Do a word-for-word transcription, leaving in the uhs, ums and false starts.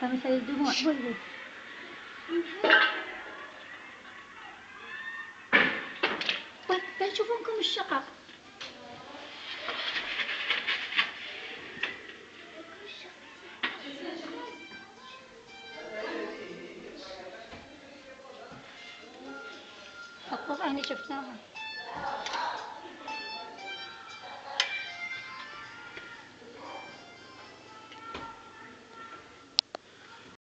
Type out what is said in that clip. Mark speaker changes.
Speaker 1: فمثل الدموع بلبل. طيب بنشوفونكم الشقق. الطبعة اللي شفتها